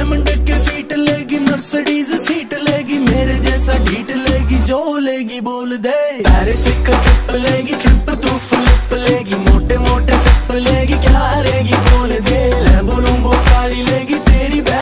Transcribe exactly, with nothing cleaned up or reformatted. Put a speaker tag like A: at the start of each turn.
A: Diamond के feet लेगी, Mercedes seat लेगी, मेरे जैसा ढीठ लेगी, जो लेगी बोल दे। पेरिस का